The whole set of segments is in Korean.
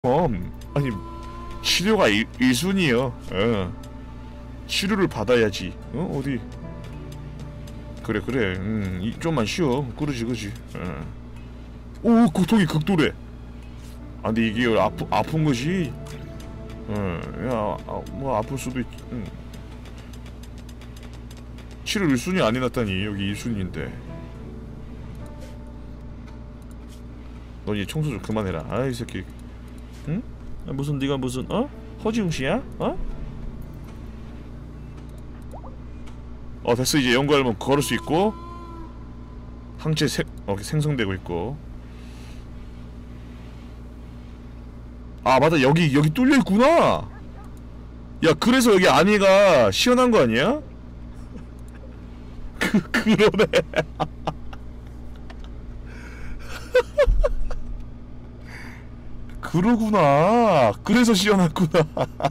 아니 치료가 1순위요. 치료를 받아야지. 어디 그래 좀만 쉬어. 그러지. 오 고통이 극도래. 아 근데 이게 아픈 것이 뭐 아플 수도 있. 치료 1순위 안 해놨다니. 여기 2순위인데 너 이제 청소 좀 그만해라. 아이 새끼. 응? 무슨 네가 무슨 허지웅씨야? 됐어. 이제 연구하려면 걸을 수 있고 항체 생성되고 있고. 아 맞다. 여기 뚫려있구나. 야 그래서 여기 안에가 시원한 거 아니야? 그러네. 그러구나. 그래서 시원했구나.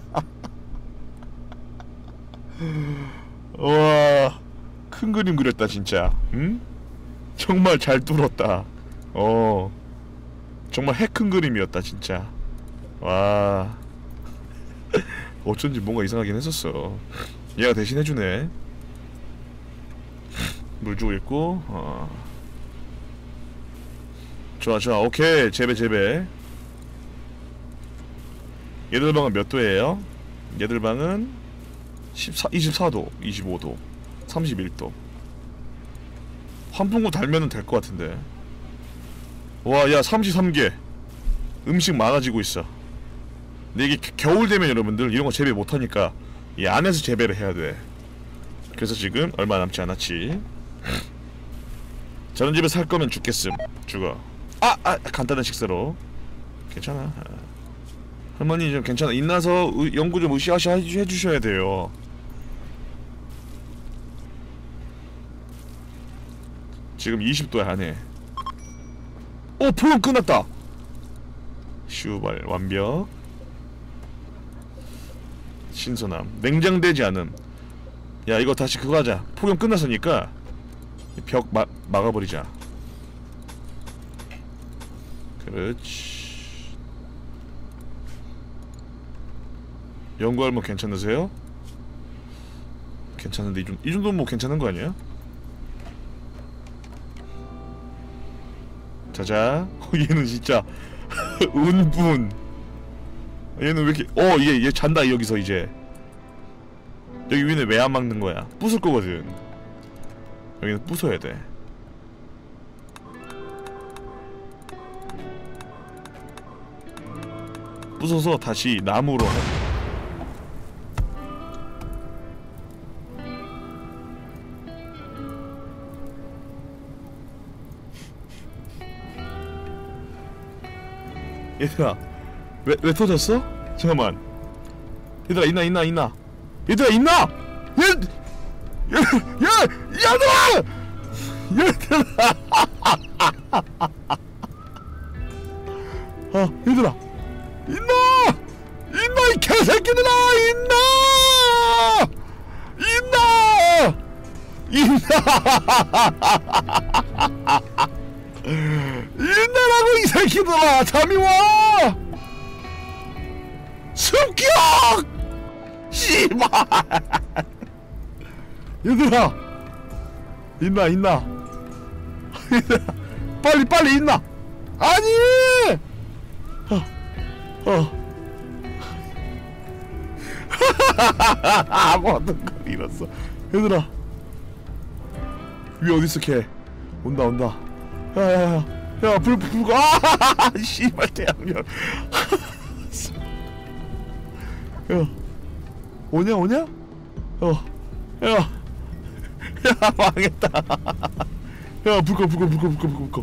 와, 큰 그림 그렸다 진짜. 응? 정말 잘 뚫었다. 정말 해 큰 그림이었다 진짜. 와. 어쩐지 뭔가 이상하긴 했었어. 얘가 대신 해주네. 물 주고 있고. 좋아 오케이. 재배. 얘들 방은 몇 도예요? 얘들 방은 24도, 25도, 31도. 환풍구 달면은 될 것 같은데. 와, 야 33개. 음식 많아지고 있어. 근데 이게 겨울 되면 여러분들 이런 거 재배 못하니까 이 안에서 재배를 해야 돼. 그래서 지금 얼마 남지 않았지. 저런 집에 살 거면 죽겠음. 죽어. 간단한 식사로. 괜찮아. 할머니 좀 괜찮아. 인나서 연구 좀 으쌰으쌰 해주셔야 돼요. 지금 20도야 안에. 포용 끝났다. 슈발 완벽. 신선함. 냉장되지 않음. 야 이거 다시 그거 하자. 포용 끝났으니까 벽 막아버리자. 그렇지. 연구할머 괜찮으세요? 괜찮은데 이 정도면 뭐 괜찮은 거 아니야? 자자. 얘는 진짜 운분. 얘는 왜 이렇게 얘 잔다. 여기서 이제 여기 위는 왜 안 막는 거야? 부술 거거든. 여기는 부숴야 돼. 부숴서 다시 나무로 해. 얘들아 왜 터졌어? 잠깐만. 얘들아 있나 얘들아 있나? 얘들아 얘들아 있나 이 개새끼들아. 있나라고 이 새끼들아. 잠이 와. 습격! 씨발. 얘들아 있나 빨리 있나? 아니. 아무것도 걸 잃었어. 얘들아 위에 어딨어 걔. 온다. 야야야 불 씨발 태양열. 야 오냐? 야 망했다. 야 불 꺼.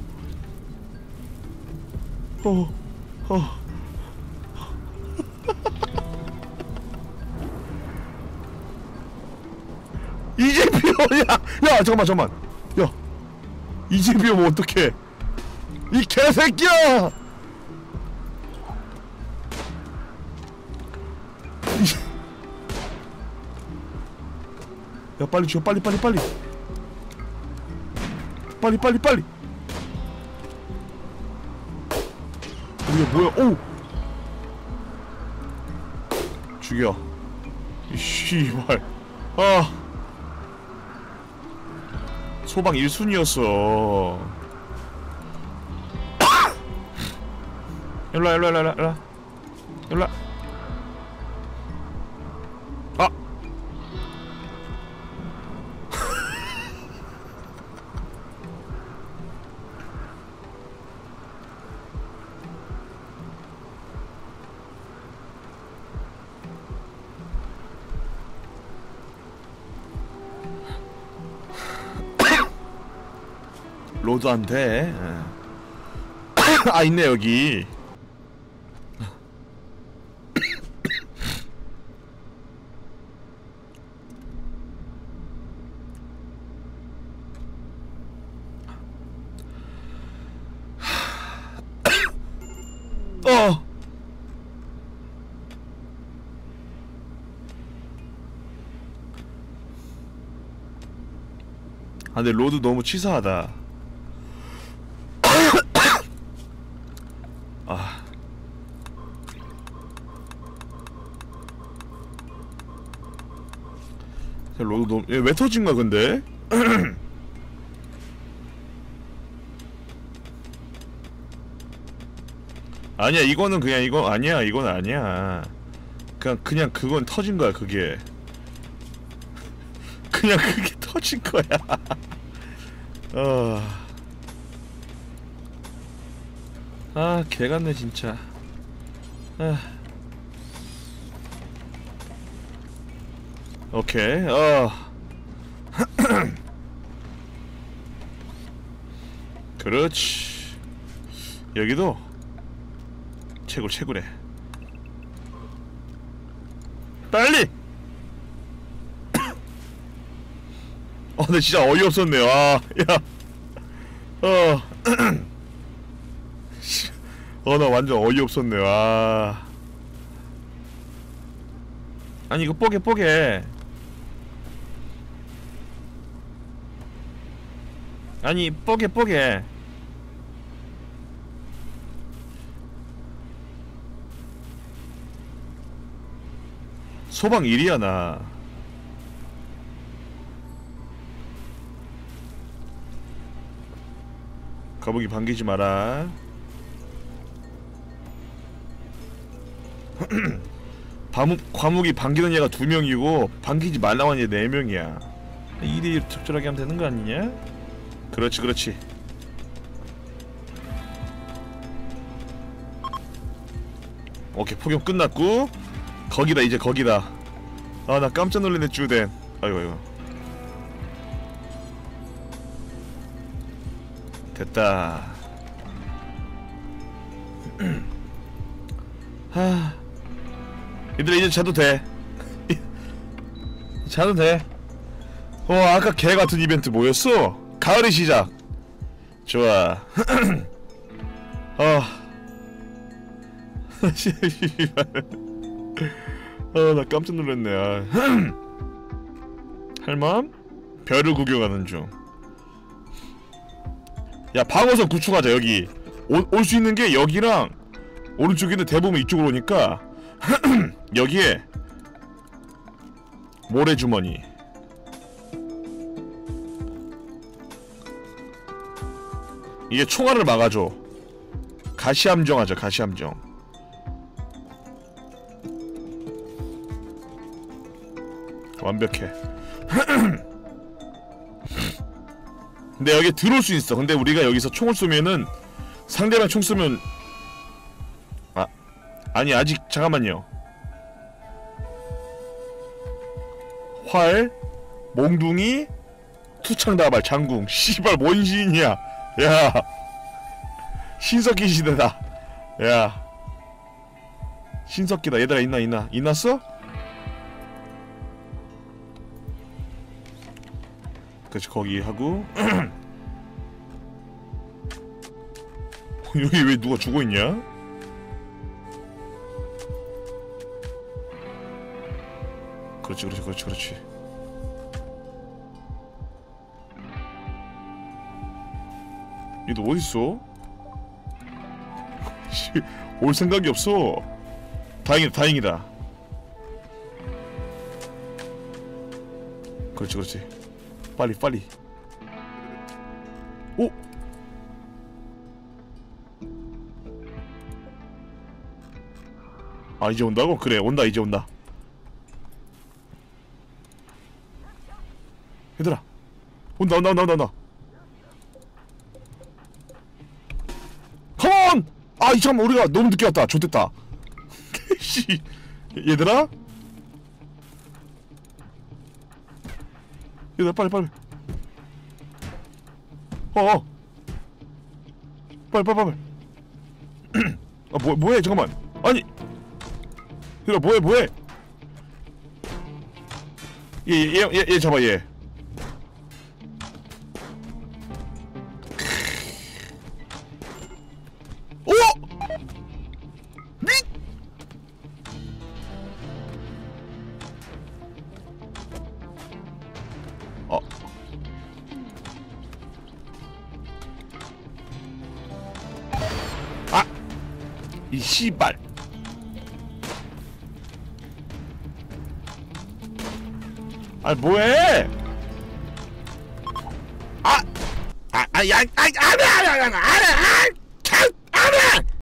이제 비오냐? 야 잠깐만. 야 이제 비오면 어떡해? 이 개새끼야! 야 빨리 줘. 빨리 이게 뭐야? 죽여. 이 씨발. 아. 소방 1순위였어. 일로와 일로와 일로와 일로와 일로와. 아. 로드 안 돼. 아, 있네 여기. 아, 근데 로드 너무 치사하다. 아. 로드 너무... 얘 왜 터진 거야 근데? 아니야, 이거는 그냥 이거 아니야. 이건 아니야. 그냥 그건 터진 거야, 그게. 그냥 그게 터진 거야. 아, 개같네 진짜. 아. 오케이. 그렇지. 여기도 최고래. 빨리. 근데 진짜 어이없었네요. 아, 야. 나 완전 어이없었네요. 아. 아니, 이거 뽀개. 아니, 뽀개. 소방 1이야, 나. 거북이 반기지 마라. 과묵이 반기는 얘가 2명이고 반기지 말라고 하는 얘 4명이야. 2대1 적절하게 하면 되는 거 아니냐? 그렇지. 오케이, 폭염 끝났고 거기다, 이제 거기다. 아, 나 깜짝 놀랐네, 쭈댄. 아이고. 됐다. 하. 얘들아, 이제 자도 돼. 자도 돼. 아까 개같은 이벤트 뭐였어? 가을의 시작. 좋아. 나 깜짝 놀랐네. 할맘? 별을 구경하는 중. 야, 방어선 구축하자. 여기 올 수 있는 게 여기랑 오른쪽인데 대부분 이쪽으로 오니까 여기에 모래주머니. 이게 총알을 막아줘. 가시함정 하자. 가시함정. 완벽해. 근데 여기 들어올 수 있어. 근데 우리가 여기서 총을 쏘면은 상대방 총 쏘면 아니, 아직 잠깐만요. 활, 몽둥이, 투창다발, 장궁. 씨발, 뭔 시인이야. 야, 신석기 시대다. 야, 신석기다. 얘들아, 있났어? 그렇지, 거기 하고. 여기 왜 누가 죽어있냐? 그렇지. 얘도 어딨어? 올 생각이 없어. 다행이다. 그렇지 그렇지. 빨리 빨리. 오! 아 이제 온다고? 그래 온다 이제 온다. 얘들아 온다 온다 온다 온다 온다. 컴온! 아 이 잠깐만 우리가 너무 늦게 왔다. 좋됐다. 씨 얘들아? 얘들아 빨리 빨리. 어어 빨리 빨리 빨리. 아 뭐해 잠깐만. 아니 얘들아 뭐해 얘 잡아 얘. 오! 미! 어. 아! 이 씨발. 아 뭐해? 아! 야! 안해!